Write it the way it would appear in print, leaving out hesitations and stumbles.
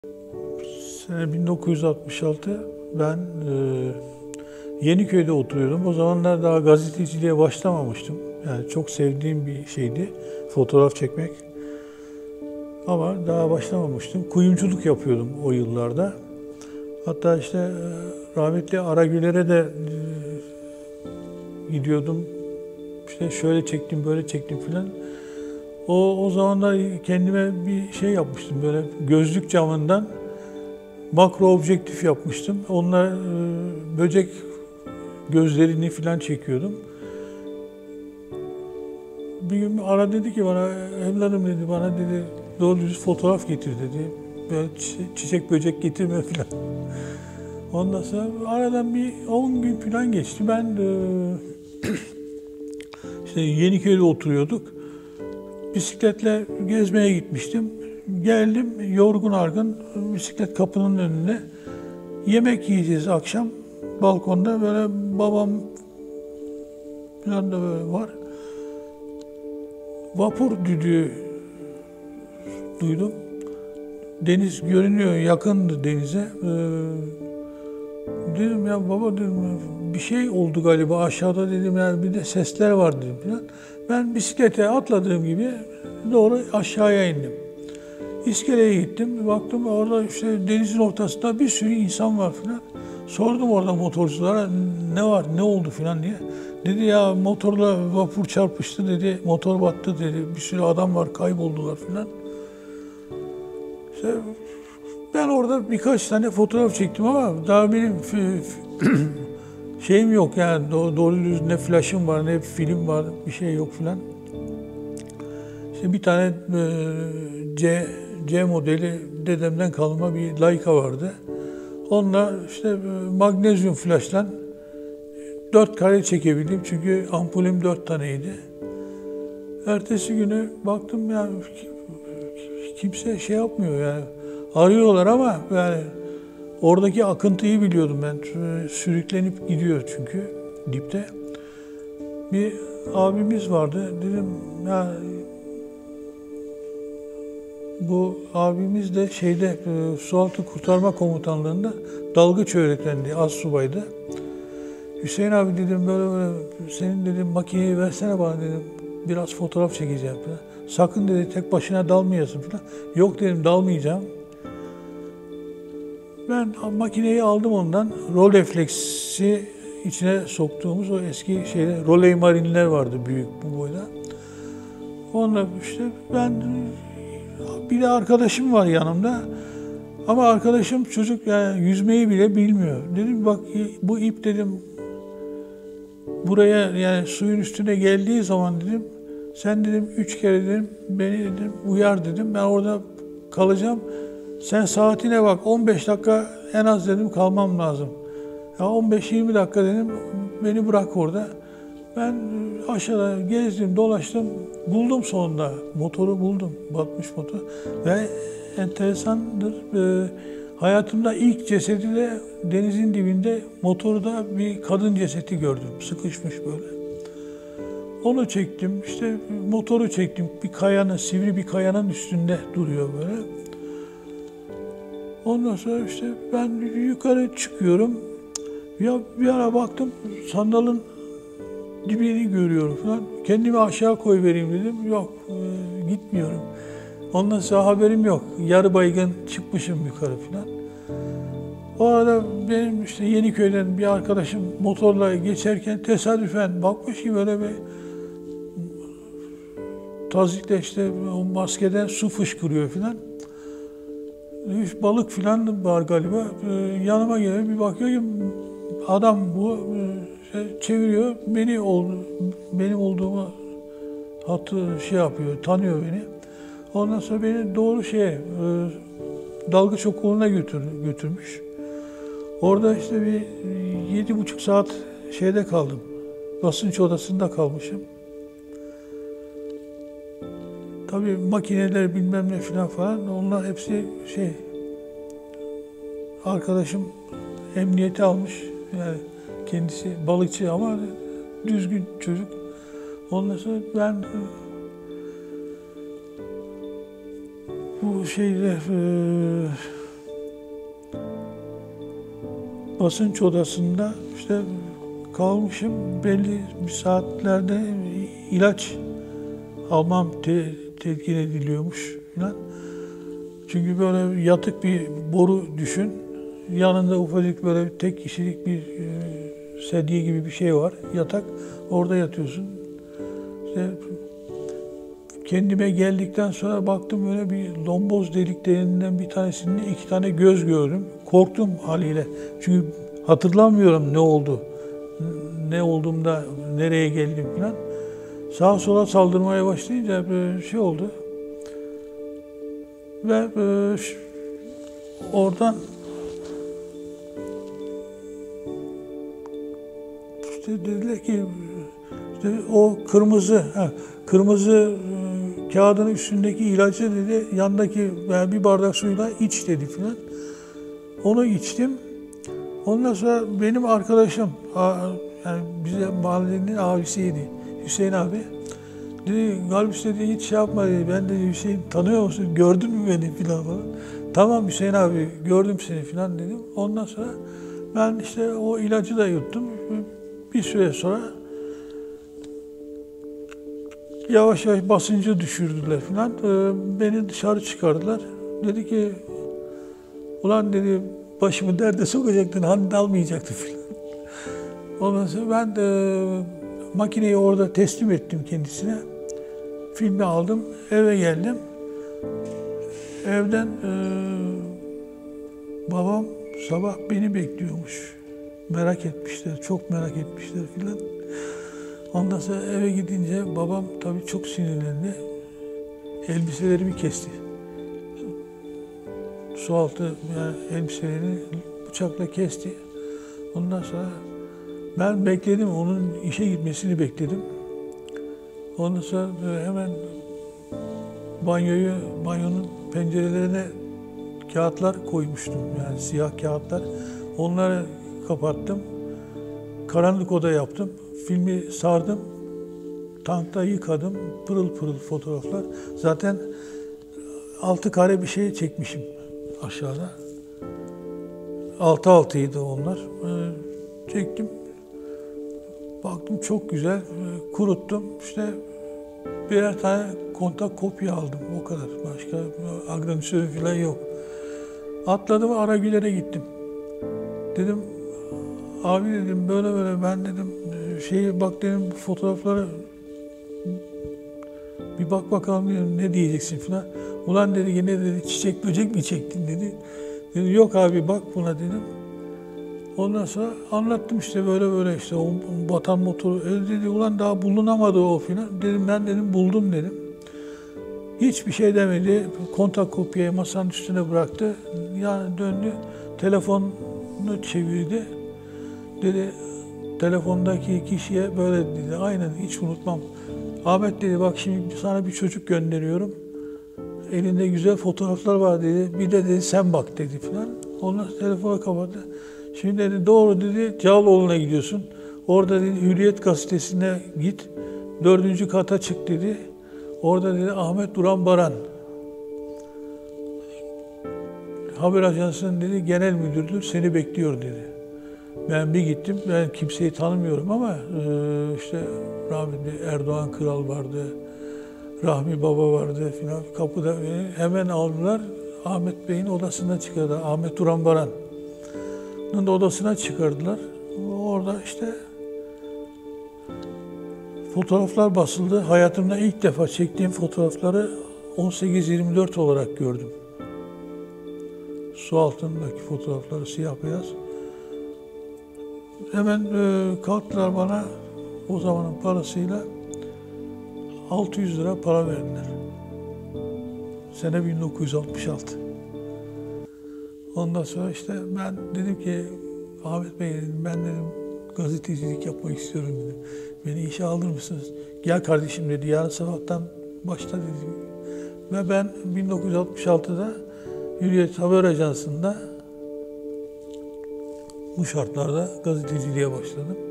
Sene 1966 ben Yeniköy'de oturuyordum. O zamanlar daha gazeteciliğe başlamamıştım. Yani çok sevdiğim bir şeydi fotoğraf çekmek. Ama daha başlamamıştım. Kuyumculuk yapıyordum o yıllarda. Hatta işte rahmetli Aragüler'e de gidiyordum. İşte şöyle çektim, böyle çektim filan. O zamanlar kendime bir şey yapmıştım, böyle gözlük camından makro objektif yapmıştım. Onunla böcek gözlerini filan çekiyordum. Bir gün ara dedi ki bana, evladım dedi, bana dedi doğru düz fotoğraf getir dedi. Böyle çiçek böcek getirme filan. Ondan sonra aradan bir 10 gün filan geçti. Ben işte Yeniköy'de oturuyorduk. Bisikletle gezmeye gitmiştim. Geldim yorgun argın, bisiklet kapının önünde. Yemek yiyeceğiz akşam. Balkonda böyle babam falan da böyle var. Vapur düdüğü duydum. Deniz görünüyor, yakındı denize. Dedim ya baba dedim, bir şey oldu galiba aşağıda dedim, yani bir de sesler var dedim falan. Ben bisiklete atladığım gibi doğru aşağıya indim. İskeleye gittim, baktım orada işte denizin ortasında bir sürü insan var falan. Sordum orada motorculara ne var, ne oldu falan diye. Dedi ya motorla vapur çarpıştı dedi, motor battı dedi, bir sürü adam var kayboldular falan. İşte ben orada birkaç tane fotoğraf çektim ama daha benim şeyim yok yani doğru düz ne flaşım var ne film var, bir şey yok falan. İşte bir tane C modeli dedemden kalma bir Leica vardı. Onunla işte magnezyum flaşla 4 kare çekebildim çünkü ampulüm 4 taneydi. Ertesi günü baktım ya kimse şey yapmıyor yani. Arıyorlar ama yani oradaki akıntıyı biliyordum ben. Sürüklenip gidiyor çünkü dipte. Bir abimiz vardı. Dedim ya bu abimiz de şeyde Sualtı Kurtarma Komutanlığı'nda dalgıç öğretmendi, astsubaydı. Hüseyin abi dedim böyle senin dedim makineyi versene bana dedim. Biraz fotoğraf çekeceğim falan. Sakın dedi tek başına dalmayasın falan. Yok dedim dalmayacağım. Ben makineyi aldım ondan. Rolleiflex'i içine soktuğumuz o eski Rolei Marine'ler vardı büyük bu boyda. Onunla işte ben bir de arkadaşım var yanımda. Ama arkadaşım çocuk yani yüzmeyi bile bilmiyor. Dedim bak bu ip dedim buraya yani suyun üstüne geldiği zaman dedim sen dedim 3 kere dedim beni dedim uyar dedim ben orada kalacağım. Sen saatine bak 15 dakika en az dedim kalmam lazım. Ya 15-20 dakika dedim beni bırak orada. Ben aşağıda gezdim dolaştım buldum sonunda motoru buldum batmış motor ve enteresandır hayatımda ilk cesedi de denizin dibinde motorda bir kadın cesedi gördüm sıkışmış böyle. Onu çektim işte motoru çektim bir kayanın sivri bir kayanın üstünde duruyor böyle. Ondan sonra işte ben yukarı çıkıyorum. Ya bir ara baktım sandalın dibini görüyorum falan. Kendimi aşağı koyvereyim dedim. Yok gitmiyorum. Ondan sonra haberim yok. Yarı baygın çıkmışım yukarı falan. O arada benim işte Yeniköy'den bir arkadaşım motorla geçerken tesadüfen bakmış ki böyle bir tazikle işte o maskeden su fışkırıyor falan. Balık falan var galiba. Yanıma geliyor bir bakıyor ki adam bu çeviriyor. Benim olduğumu şey yapıyor, tanıyor beni. Ondan sonra beni doğru dalgıç okuluna götürmüş. Orada işte bir 7,5 saat şeyde kaldım. Basınç odasında kalmışım. Tabii makineler bilmem ne falan onlar hepsi arkadaşım emniyete almış. Yani kendisi balıkçı ama düzgün çocuk. Ondan sonra ben bu basınç odasında işte kalmışım. Belli bir saatlerde ilaç almam telkin ediliyormuş falan. Çünkü böyle yatık bir boru düşün. Yanında ufacık böyle tek kişilik bir sedye gibi bir şey var. Yatak. Orada yatıyorsun. İşte kendime geldikten sonra baktım böyle bir lomboz deliklerinden bir tanesinde 2 tane göz gördüm. Korktum haliyle. Çünkü hatırlamıyorum ne oldu. Ne olduğumda nereye geldim falan. Sağa sola saldırmaya başlayınca bir şey oldu. Ve oradan işte dediler ki işte o kırmızı kağıdın üstündeki ilacı dedi yandaki bir bardak suyla iç dedi filan. Onu içtim. Ondan sonra benim arkadaşım yani bize mahallenin abisiydi. Hüseyin abi. Dedi Galip dedi hiç şey yapma dedi. Ben de Hüseyin tanıyor musun? Gördün mü beni filan falan. Tamam Hüseyin abi gördüm seni filan dedim. Ondan sonra ben işte o ilacı da yuttum. Bir süre sonra yavaş yavaş basıncı düşürdüler filan. Beni dışarı çıkardılar. Dedi ki ulan dedi başımı derde sokacaktın hani dalmayacaktı filan. Ondan sonra ben de makineyi orada teslim ettim kendisine. Filmi aldım, eve geldim. Evden babam sabah beni bekliyormuş. Merak etmişler, çok merak etmişler filan. Ondan sonra eve gidince babam tabii çok sinirlendi. Elbiselerimi kesti. Sualtı yani elbiselerini bıçakla kesti. Ondan sonra ben bekledim, onun işe gitmesini bekledim. Ondan sonra hemen banyonun pencerelerine kağıtlar koymuştum. Yani siyah kağıtlar. Onları kapattım. Karanlık oda yaptım. Filmi sardım. Tankta yıkadım. Pırıl pırıl fotoğraflar. Zaten 6 kare bir şey çekmişim aşağıda. 6-6'ydı onlar. Çektim. Baktım çok güzel. Kuruttum. İşte birer tane kontak kopya aldım. O kadar. Başka agranüsörü falan yok. Atladım Aragüler'e gittim. Dedim abi dedim böyle ben dedim bak dedim fotoğraflara bir bak bakalım dedim, ne diyeceksin falan. Ulan dedi yine dedi çiçek böcek mi çektin dedi. Dedim yok abi bak buna dedim. Ondan sonra anlattım işte böyle işte o batan motoru. Dedi ulan daha bulunamadı o filan. Dedim ben dedim buldum dedim. Hiçbir şey demedi. Kontak kopyayı masanın üstüne bıraktı. Yani döndü. Telefonunu çevirdi. Dedi telefondaki kişiye böyle dedi. Aynen hiç unutmam. Ahmet dedi bak şimdi sana bir çocuk gönderiyorum. Elinde güzel fotoğraflar var dedi. Bir de dedi sen bak dedi filan. Ondan sonra telefonu kapattı. Şimdi dedi doğru dedi Cağaloğlu'na gidiyorsun. Orada dedi Hürriyet gazetesine git. 4. kata çık dedi. Orada dedi Ahmet Duran Baran. Haber ajansının dedi genel müdürüdür seni bekliyor dedi. Ben bir gittim. Ben kimseyi tanımıyorum ama işte rahmetli Erdoğan Kral vardı. Rahmi Baba vardı filan. Kapıda beni hemen aldılar. Ahmet Bey'in odasına çıkardı. Ahmet Duran Baran'ın da odasına çıkardılar. Orada işte fotoğraflar basıldı. Hayatımda ilk defa çektiğim fotoğrafları 18-24 olarak gördüm. Su altındaki fotoğrafları siyah beyaz. Hemen kalktılar bana o zamanın parasıyla 600 lira para verdiler. Sene 1966. Ondan sonra işte ben dedim ki Ahmet Bey dedim ben dedim gazetecilik yapmak istiyorum dedim. Beni işe alır mısınız? Gel kardeşim dedi yarın sabahtan başla dedi. Ve ben 1966'da Hürriyet Haber Ajansı'nda bu şartlarda gazeteciliğe başladım.